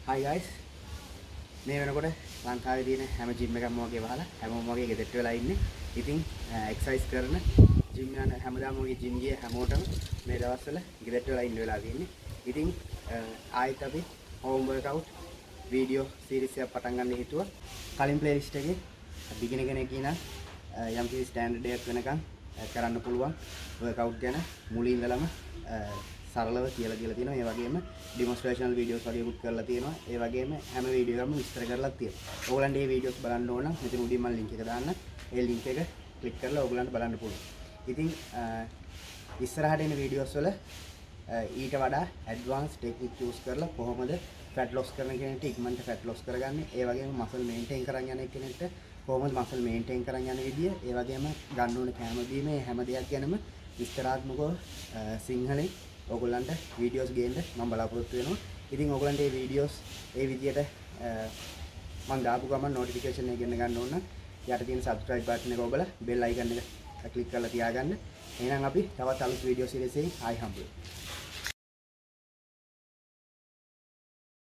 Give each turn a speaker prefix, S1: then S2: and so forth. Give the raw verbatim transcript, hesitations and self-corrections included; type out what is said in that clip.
S1: Hi guys, මේ වෙනකොට ලංකාවේ තියෙන හැම ජිම් එකක්ම වගේ වහලා හැමෝම වගේ ගෙදරට වෙලා ඉන්නේ. ඉතින් එක්සර්සයිස් කරන ජිම් යන හැමදාම වගේ ජිම් ගිය හැමෝටම මේ දවස්වල ගෙදරට වෙලා ඉන්න වෙලා තියෙන්නේ. ඉතින් ආයෙත් අපි හෝම් වර්ක්අවුට් වීඩියෝ සීරීස් එකක් පටන් ගන්න හිතුවා. කලින් ප්ලේලිස්ට් එකේ බිගිනර් කෙනෙක් ඉන්න යම් කිසි ස්ටෑන්ඩඩ් එකක් වෙනකන් කරන්න පුළුවන් වර්ක්අවුට් ගැන මුලින් ඉඳලම සරලව කියලා කියලා තියෙනවා. ඒ වගේම ඩෙමොන්ස්ට්‍රේෂනල් වීඩියෝස් වගේකුත් කරලා තියෙනවා. ඒ වගේම හැම වීඩියෝ එකක්ම විස්තර කරලා තියෙනවා. ඕගලන්ට මේ වීඩියෝස් බලන්න ඕන නම් මෙතන උඩින් මම ලින්ක් එක දාන්න. ඒ ලින්ක් එක ක්ලික් කරලා ඕගලන්ට බලන්න පුළුවන්. ඉතින් ඉස්සරහට එන වීඩියෝස් වල ඊට වඩා ඇඩ්වාන්ස් ටෙක්නික් යූස් කරලා කොහොමද ෆැට් ලොස් කරන කෙනෙක්ට ඉක්මනට ෆැට් ලොස් කරගන්නේ, ඒ වගේම මසල් මේන්ටේන් කරන් යන කෙනෙක්ට කොහොමද මසල් මේන්ටේන් කරන් යන විදිය, ඒ වගේම ගන්න ඕන කැම බීමේ හැම දෙයක් ගැනම විස්තරාත්මකව සිංහලෙන් ඔයගොල්ලන්ට වීඩියෝස් ගේන්න මම බලාපොරොත්තු වෙනවා. ඉතින් ඔයගොල්ලන්ට මේ වීඩියෝස් ඒ විදියට මම දාපු ගමන් නොටිෆිකේෂන් එක ගන්න ඕන නම් යට තියෙන subscribe button එක ඔබලා bell icon එක ක්ලික් කරලා තියාගන්න. එහෙනම් අපි තවත් අලුත් වීඩියෝ සීරීස් එකකින් ආයි හම්බ වෙමු.